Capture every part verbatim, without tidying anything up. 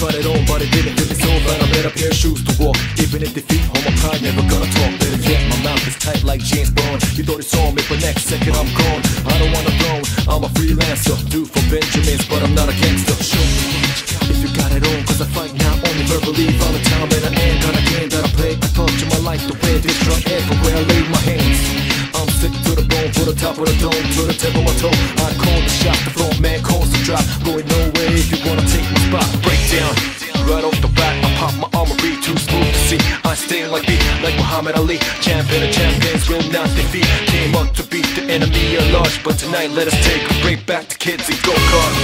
Tried it on, but it didn't fit me so bad. I made a pair of shoes to walk, even in defeat. Hold my pride, never gonna talk. Better yet, my mouth is tight like James Bond. You thought you saw me, but next second I'm gone. I don't wanna throne, I'm a freelancer. Dude for Benjamins, but I'm not a gangster. Show me if you got it on, cause I fight now only verbally. Volatile and I ain't got a game that I play. I torture my life the way this drug everywhere I lay my hands. I'm sick to the bone, for the top of the dome, to the tip of my toe. I call the shot, the front man calls the drop. Going nowhere if you wanna take my spot. Break down, right off the bat, I pop my armory, too smooth to see. I stay like beat, like Muhammad Ali. Champion of champions will not defeat. Came up to beat the enemy at large, but tonight let us take a break back to kids and go-kart.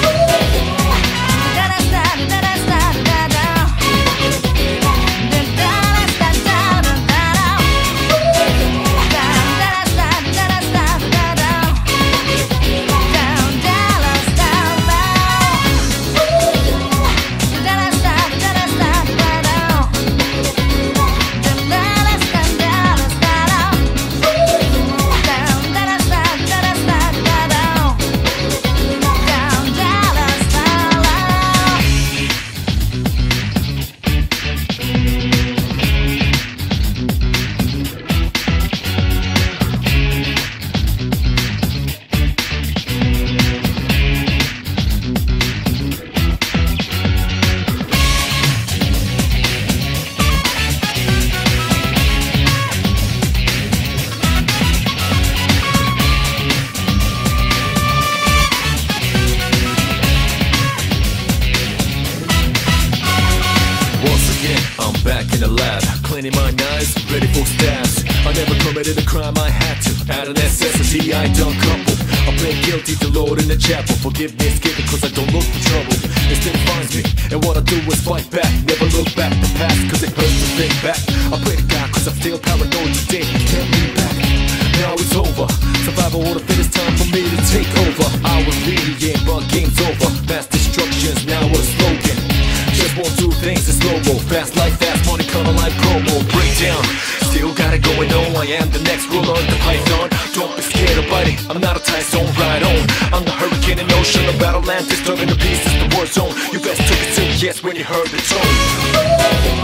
I'm back in the lab, cleaning my knives, ready for stabs. I never committed a crime, I had to. Out of necessity, I done couple. I plead guilty to Lord in the chapel. Forgiveness given cause I don't look for trouble. It still finds me, and what I do is fight back. Never look back the past cause it hurts to think back. I pray to God cause I'm still paranoid today. Can't lean back, now it's over. Survival or the fittest, time for me to take over. I was leading, yeah, but game's over. Fast instructions, now a slogan. Just won't do things in slow-mo. Fast life, fast money, kinda like promo. Breakdown, still got it going on. I am the next ruler, the python. Don't be scared of biting, I'm not a Tyson, right on. I'm the hurricane in ocean, the battle land, disturbing the peace, it's the war zone. You best took it serious yes when you heard the tone.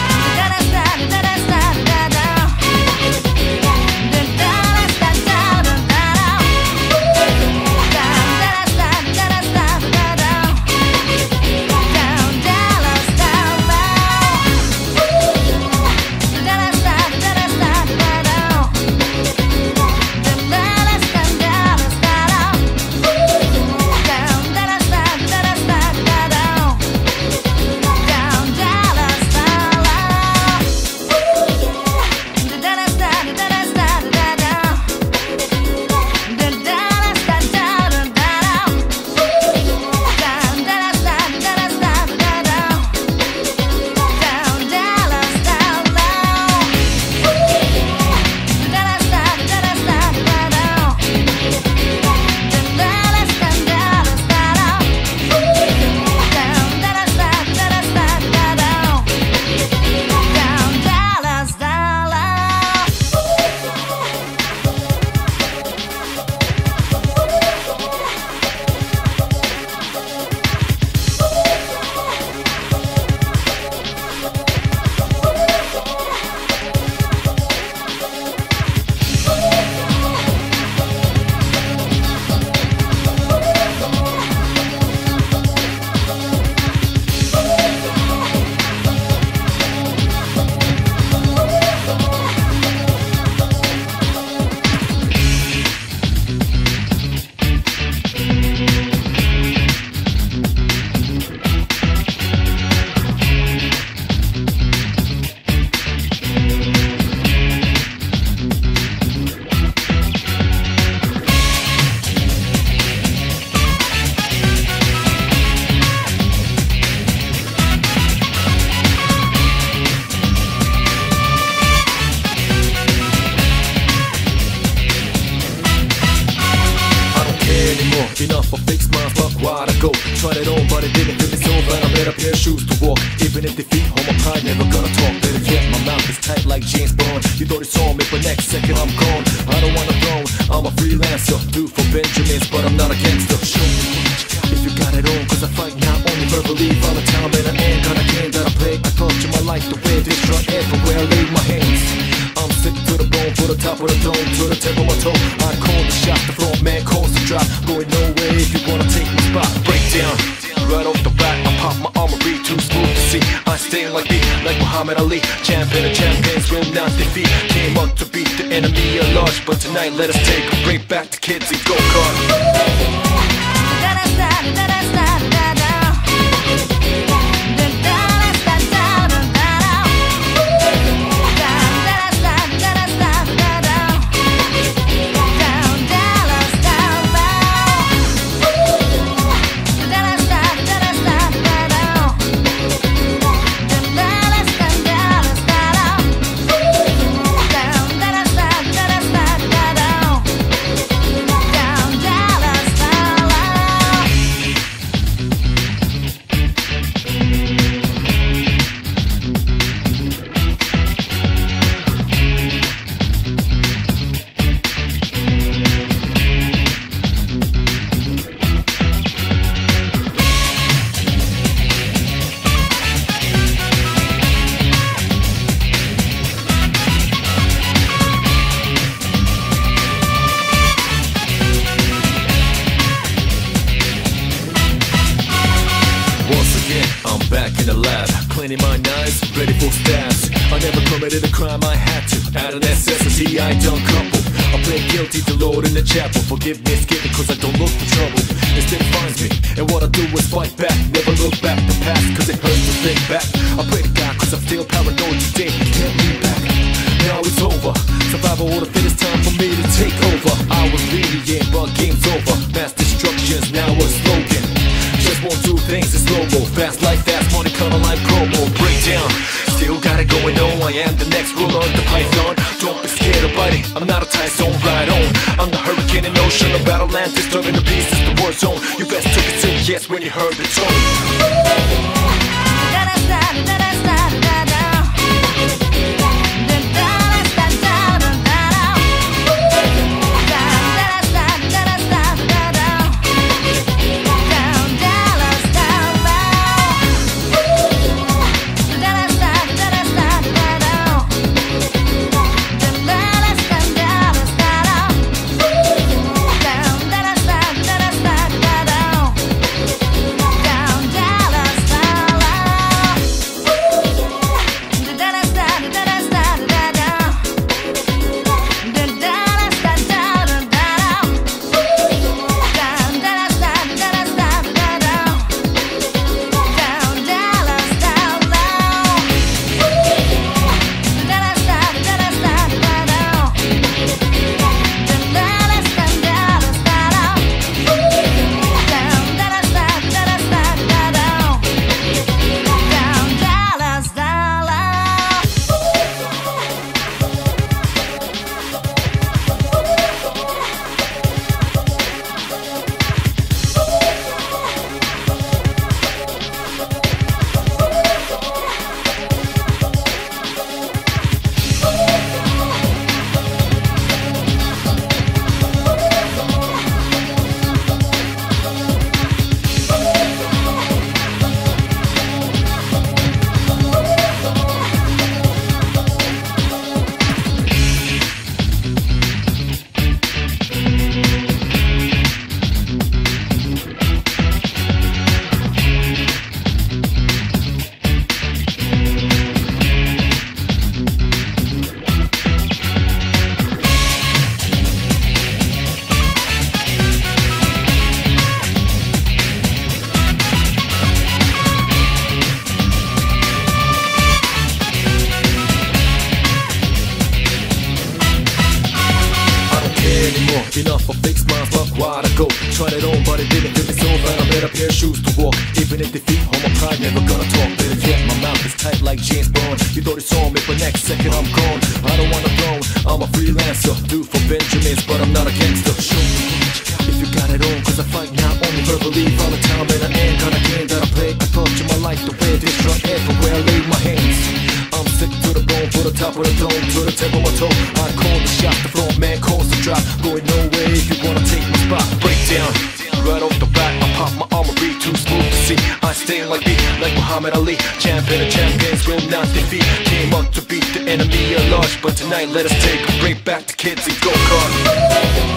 Enough for fake smiles, Buckwild I go. Tried it on, but it didn't fit me so bad. I made a pair of shoes to walk, even if defeat, hold my pride, never gonna talk. Better yet, my mouth is tight like James Bond. You thought you saw me, but next second I'm gone. I don't wanna throne, I'm a freelancer. Dude for Benjamins, but I'm not a gangster. Show me if you got it on, cause I fight not only verbally. Volatile and I ain't dome to the tip of my toe. I call the shot, the front man calls the drop. Going nowhere if you wanna take my spot. Break down, right off the bat, I pop my armory, too smooth to see. I stay like beat, like Muhammad Ali. Champion of champions will not defeat. Came up to beat the enemy at large, but tonight let us take a break back to kids and go-kart. I'm back in the lab, cleaning my knives, ready for stabs. I never committed a crime, I had to. Out of necessity, I done couple. I play guilty to Lord in the chapel. Forgiveness given cause I don't look for trouble. Instead it finds me, and what I do is fight back. Never look back the past cause it hurts to think back. I pray to God cause I'm still paranoid today. Can't lean back, now it's over. Survival or the fittest, time for me to take over. I was lenient but game's over. Mass destruction's now a slogan. Just won't do things in slow-mo. Fast life, fast money, kinda like promo. Breakdown, still got it going on. I am the next ruler of the python. Don't be scared of biting, I'm not a Tyson, ride on. I'm the hurricane in ocean, a battle land, disturbing the beast, it's the war zone. You best took it to yes when you heard the tone. Enough of fake smiles, Buckwild I go. Tried it on but it didn't fit me so bad. I made a pair of shoes to walk. Even if defeat, hold my pride, never gonna talk. Better yet, my mouth is tight like James Bond. You thought you saw me, but next second I'm gone. I don't want a throne, I'm a freelancer. Do for Benjamins, but I'm not a gangster. Show me if you got it on, cause I fight not only verbally. Volatile in the end, kind of game that I play. I torture my life the way this drug everywhere I lay my hands. I'm sick to the bone, for the top of the dome, to the tip of my toe. I call the shot, the front man calls the drop. Going nowhere if you wanna take my spot. Break down, right off the bat, I pop my armory, too smooth to see. I stay like beat, like Muhammad Ali. Champion of champions will not defeat. Came up to beat the enemy at large, but tonight let us take a break back to kids and go-kart.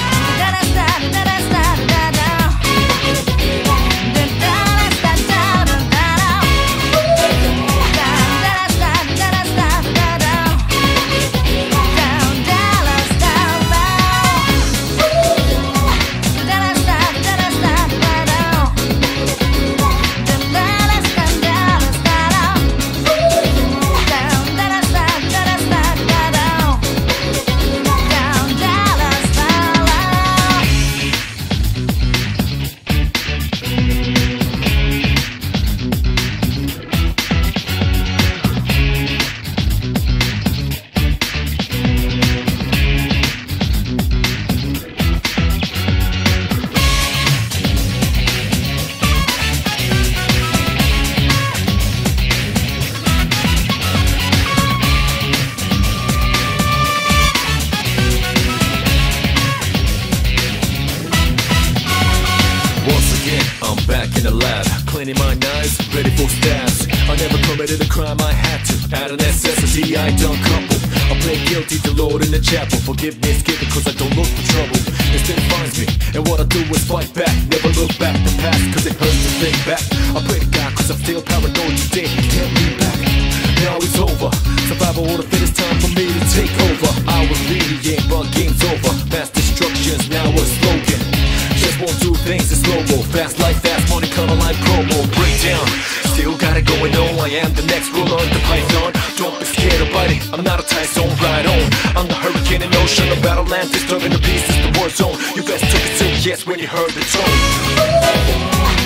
I'm back in the lab, cleaning my knives, ready for stabs. I never committed a crime, I had to. Out of necessity, I done couple. I play guilty to Lord in the chapel. Forgiveness given cause I don't look for trouble. Instead it finds me, and what I do is fight back. Never look back the past cause it hurts to think back. I pray to God cause I'm still paranoid today. Can't be back, now it's over. Survival or the fittest, time for me to take over. I was lenient but game's over. Mass destruction's now a slogan. Just won't do things in slow-mo. Fast life, fast money, color line promo. Breakdown, still got it going on. I am the next ruler of the python. Don't be scared of biting, I'm not a Tyson, right on. I'm the hurricane in ocean, the battle land, disturbing the pieces, the war zone. You best took it serious when you heard the tone.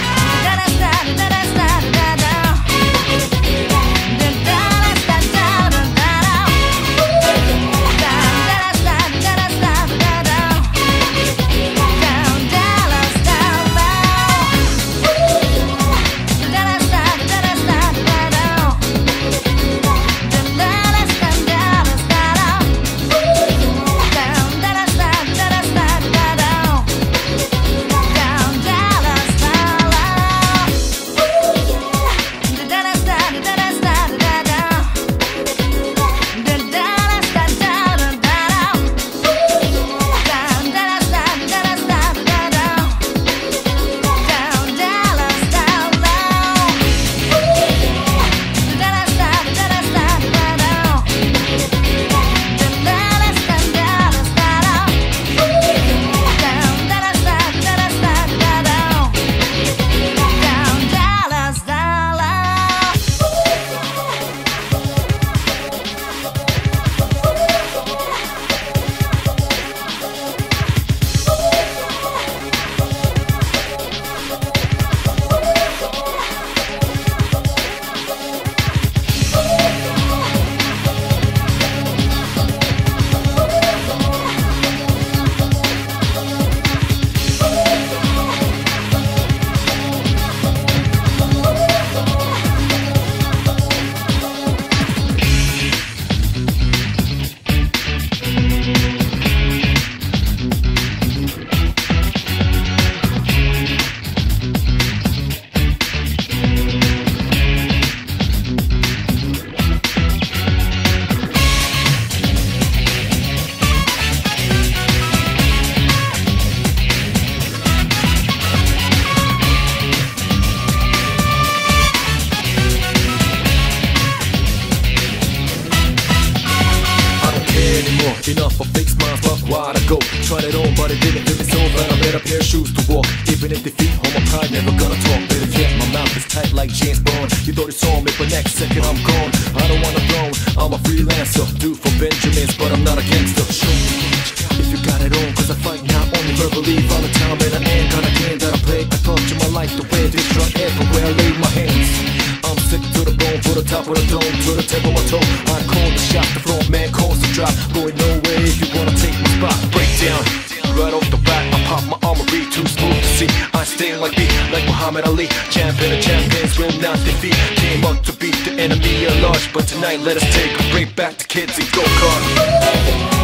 Enough for fake smiles, Buckwild I go. Tried it on but it didn't fit me so bad. I made a pair of shoes to walk. Even if defeat, hold my pride, never gonna talk. Better yet, my mouth is tight like James Bond. You thought you saw me, but next second I'm gone. I don't want a throne, I'm a freelancer. Do for Benjamins, but I'm not a gangster. Show me if you got it on, cause I fight not only verbally, all the time. And I ain't got a game that I play. I torture my life the way this drug everywhere I lay my hands. I'm sick to the bone, for the top of the dome, to the tip of my toe. I call the shot, the front man calls the drop. Going nowhere if you wanna take my spot. Breakdown, right off the bat, I pop my armory, too smooth to see. I stay like beat, like Muhammad Ali. Champion of champions will not defeat. Came up to beat the enemy at large, but tonight let us take a break back to kids and go-kart.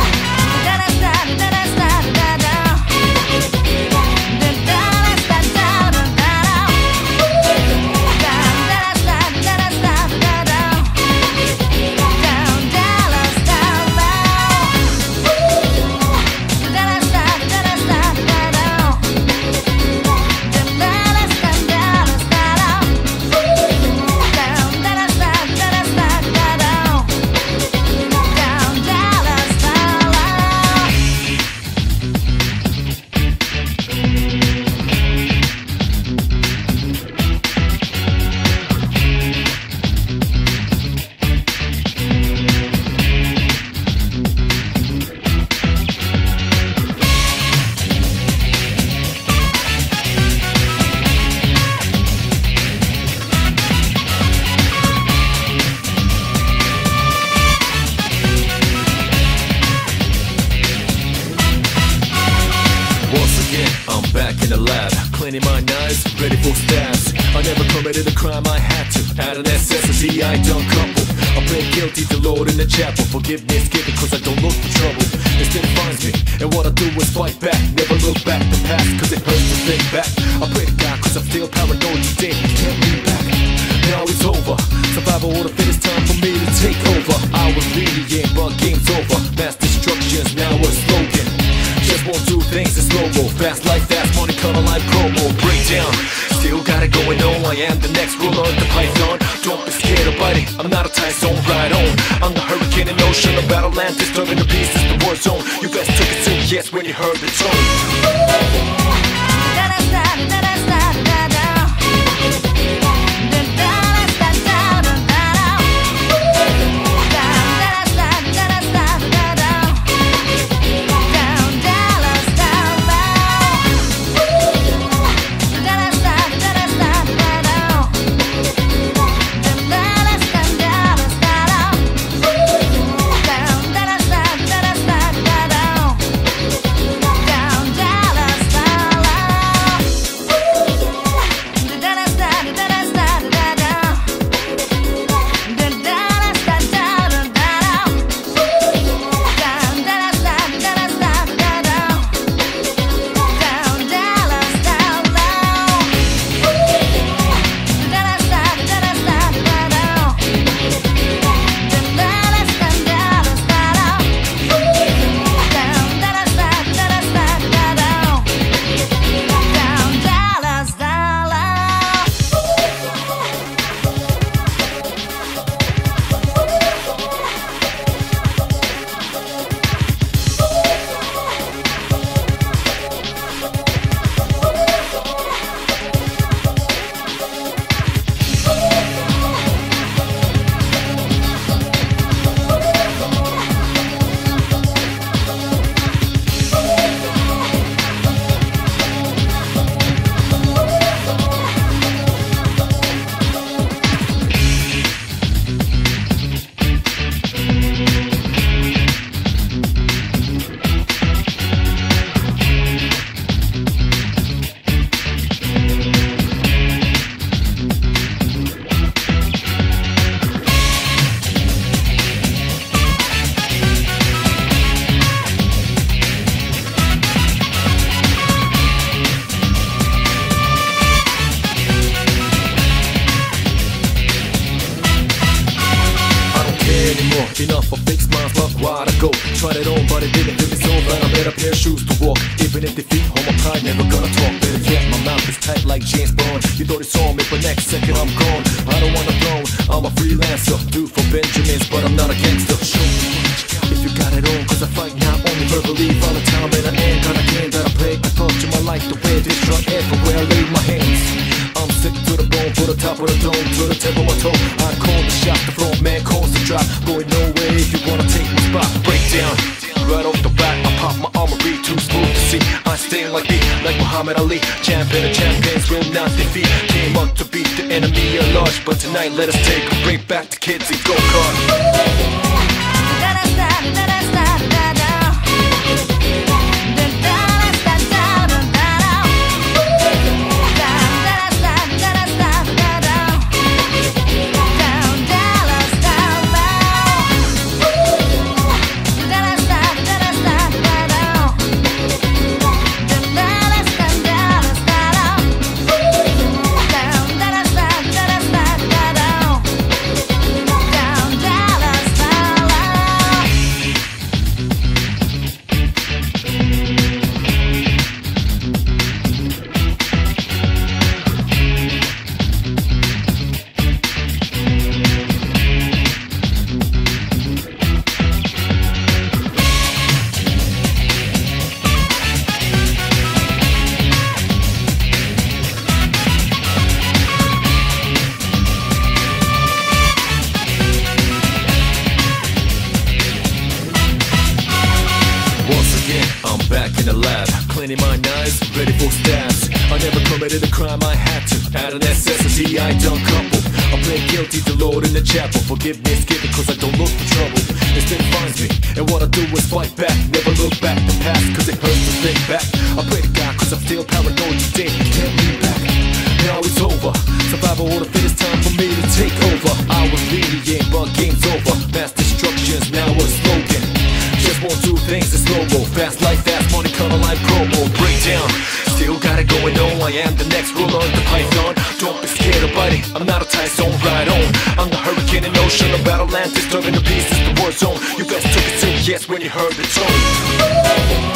Down, Dallas, down. back in the lab, cleaning my knives, ready for stabs. I never committed a crime I had to, out of necessity I done couple. I plead guilty to Lord in the chapel, forgiveness given cause I don't look for trouble. It still finds me, and what I do is fight back. Never look back the past cause it hurts to think back. I pray to God cause I'm still paranoid today, can't lean back. Now it's over, survival order fit, it's time for me to take over. I was lenient but game's over, mass destruction's now a slogan. Just won't do things in slow-mo, fast life, fast money, color like promo. Breakdown, still got it going on. I am the next ruler of the python. Don't be scared of biting, I'm not a Tyson, right on. I'm the hurricane in ocean, a battle land, disturbing the peace, it's the war zone. You guys took it serious when you heard the tone. Enough of fake smiles, Buckwild I go. Tried it on but it didn't do me so bad. I made a pair of shoes to walk, even if defeat, hold my pride, never gonna talk. Better yet, my mouth is tight like James Bond. You thought you saw me, but next second I'm gone. I don't want a throne, I'm a freelancer. Dude for Benjamins, but I'm not a gangster. Show me if you got it on, cause I fight not only verbally. Volatile and I ain't got a game that I play. I torture my life the way this truck everywhere I lay my hands. I'm sick to the bone, for the top of the dome, to the tip of my toe. I call the shot, the front man calls the drop. Going nowhere if you wanna take my spot. Breakdown, right off the bat, I pop my armory, too smooth to see. I stay like me, like Muhammad Ali. Champion of champions will not defeat. Came up to beat the enemy at large, but tonight let us take a break back to kids and go-kart. I'm back in the lab, cleaning my knives, ready for stabs. I never committed a crime I had to, out of necessity I done couple. I plead guilty to Lord in the chapel, forgiveness given cause I don't look for trouble. It still finds me, and what I do is fight back. Never look back the past cause it hurts to think back. I pray to God cause I'm still paranoid Tyson, right on. I'm the hurricane in ocean, a battle land, disturbing the pieces, the war zone. You best took it serious when you heard the tone.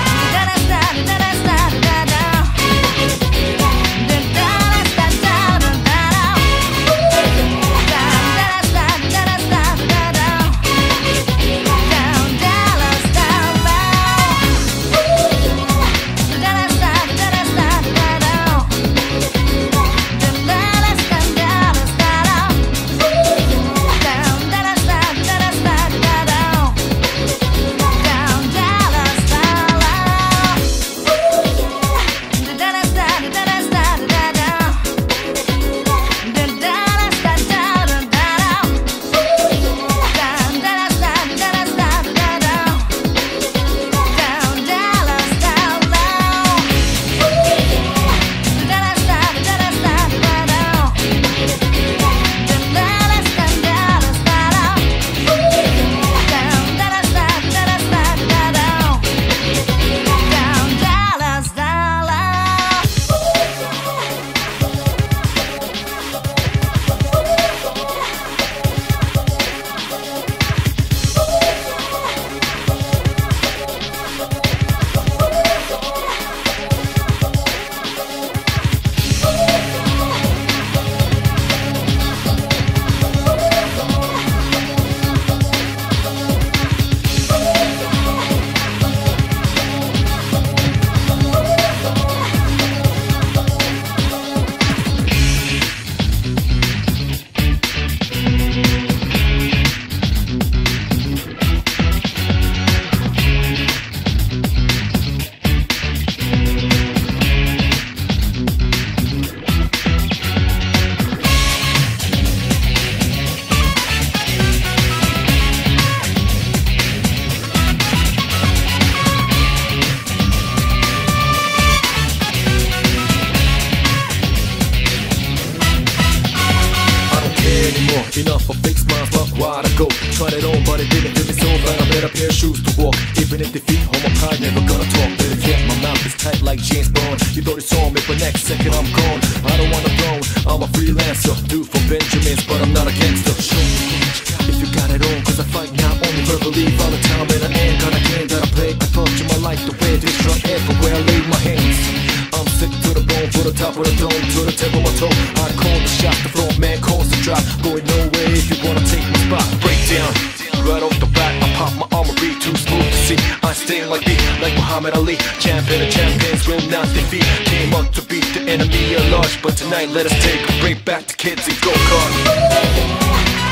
Enough of fake smiles, Buckwild I go. Tried it on, but it didn't fit me so bad. I better pair of shoes to walk. Even if defeat, hold my pride, never gonna talk. Better yet, my mouth is tight like James Bond. You thought you saw me, but next second I'm gone. I don't want a throne, I'm a freelancer. Dude for Benjamins, but I'm not a gangster. Show me if you got it on, cause I fight not only verbally. Volatile in the end, got a game that I play. I torture my life the way this drug everywhere I lay my hands. I'm sick to the bone, for the top of the dome, to the tip of my toe. I call the shot, the front man calls the drop. Going nowhere if you wanna take my spot. Break down, right off the bat, I pop my armory, too smooth to see. I stay like me, like Muhammad Ali. Champion of champions will not defeat. Came up to beat the enemy at large, but tonight let us take a break back to kids and go-kart.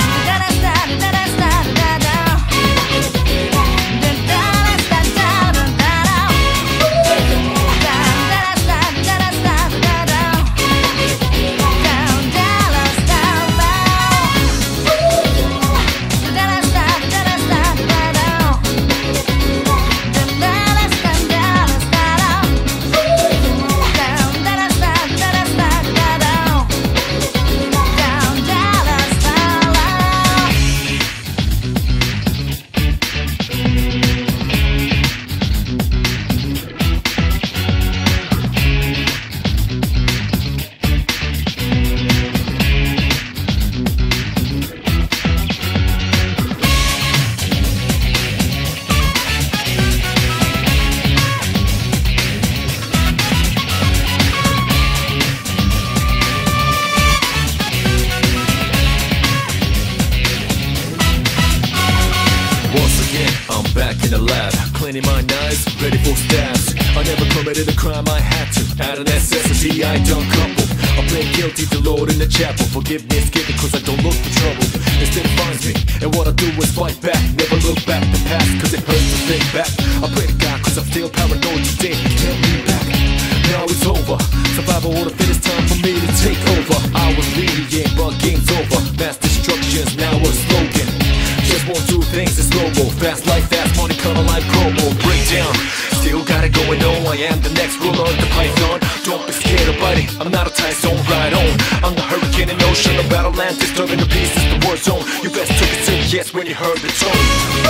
I'm back in the lab, cleaning my knives, ready for stabs. I never committed a crime, I had to. Out of necessity, I done couple. I play guilty to Lord in the chapel. Forgiveness given cause I don't look for trouble. Instead it finds me, and what I do is fight back. Never look back the past, cause it hurts to think back. I pray to God cause I'm still paranoid today. Can't be back, now it's over. Survival or the fittest, time for me to take over. I was leading, yeah, but game's over. Mass destruction's now a slogan. Just won't do things in slow-mo. Fast life, fast money, color like promo. Breakdown, still got it going on. I am the next ruler of the python. Don't be scared of biting, I'm not a Tyson, right on. I'm the hurricane in ocean, a battle land, disturbing the pieces, the war zone. You best took it serious when you heard the tone.